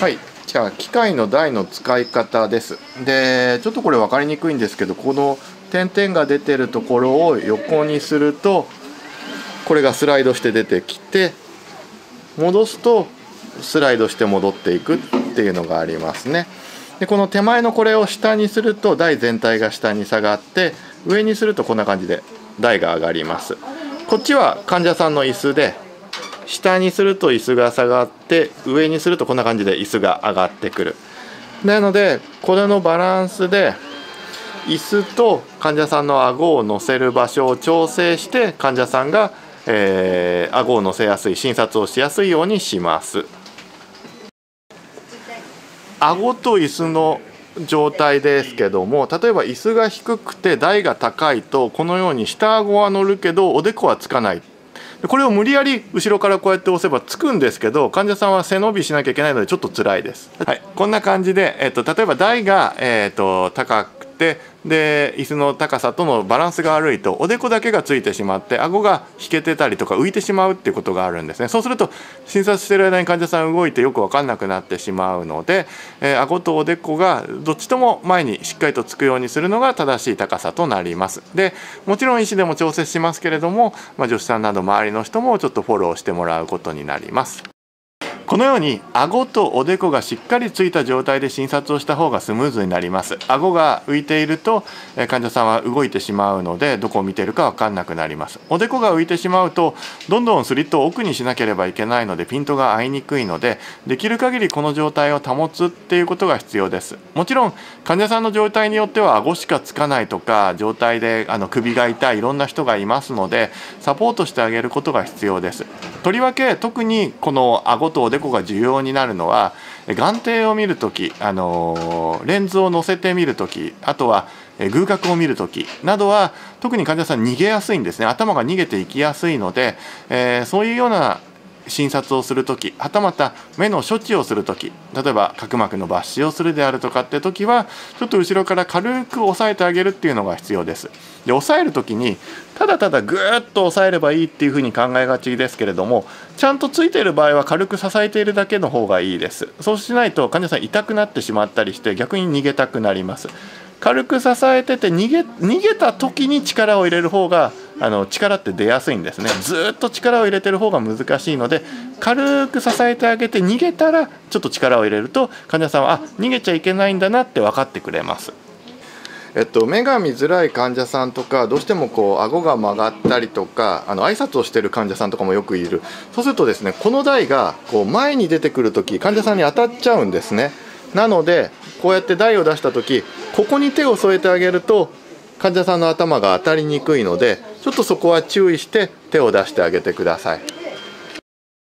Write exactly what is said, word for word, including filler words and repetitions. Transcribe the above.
はい、じゃあ機械の台の使い方です。で、ちょっとこれ分かりにくいんですけど、この点々が出てるところを横にするとこれがスライドして出てきて、戻すとスライドして戻っていくっていうのがありますね。で、この手前のこれを下にすると台全体が下に下がって、上にするとこんな感じで台が上がります。こっちは患者さんの椅子で、下にすると椅子が下がって、上にするとこんな感じで椅子が上がってくる。なのでこれのバランスで椅子と患者さんの顎を乗せる場所を調整して、患者さんが、えー、顎を乗せやすい、診察をしやすいようにします。顎と椅子の状態ですけども、例えば椅子が低くて台が高いとこのように下顎は乗るけどおでこはつかない。これを無理やり後ろからこうやって押せばつくんですけど、患者さんは背伸びしなきゃいけないのでちょっと辛いです。はい、こんな感じで、えっと、例えば台が、えっと、高くて、で椅子の高さとのバランスが悪いとおでこだけがついてしまって顎が引けてたりとか浮いてしまうっていうことがあるんですね。そうすると診察してる間に患者さん動いてよく分かんなくなってしまうので、えー、顎とおでこがどっちとも前にしっかりとつくようにするのが正しい高さとなります。でもちろん医師でも調整しますけれども、まあ、助手さんなど周りの人もちょっとフォローしてもらうことになります。このように顎とおでこがしっかりついた状態で診察をした方がスムーズになります。顎が浮いていると患者さんは動いてしまうのでどこを見ているか分かんなくなります。おでこが浮いてしまうとどんどんスリットを奥にしなければいけないのでピントが合いにくいので、できる限りこの状態を保つっていうことが必要です。もちろん患者さんの状態によっては顎しかつかないとか状態であの首が痛いいろんな人がいますので、サポートしてあげることが必要です。とりわけ特にこの顎とおでこが重要になるのは眼底を見るとき、あのレンズを乗せて見るとき、あとは隅角を見るときなどは特に患者さん逃げやすいんですね。頭が逃げていきやすいので、えー、そういうような診察をするとき、はたまた目の処置をするとき、例えば角膜の抜歯をするであるとかってときはちょっと後ろから軽く押さえてあげるっていうのが必要です。で押さえるときにただただぐーっと押さえればいいっていうふうに考えがちですけれども、ちゃんとついている場合は軽く支えているだけの方がいいです。そうしないと患者さん痛くなってしまったりして逆に逃げたくなります。軽く支えてて逃げ、逃げた時に力を入れる方があの力って出やすいんですね。ずっと力を入れてる方が難しいので、軽く支えてあげて逃げたらちょっと力を入れると患者さんはあ逃げちゃいけないんだなって分かってくれます。えっと、目が見づらい患者さんとか、どうしてもこう顎が曲がったりとか、あの挨拶をしている患者さんとかもよくいる。そうするとですね、この台がこう前に出てくるとき患者さんに当たっちゃうんですね。なのでこうやって台を出したとき、ここに手を添えてあげると患者さんの頭が当たりにくいので、ちょっとそこは注意して手を出してあげてください。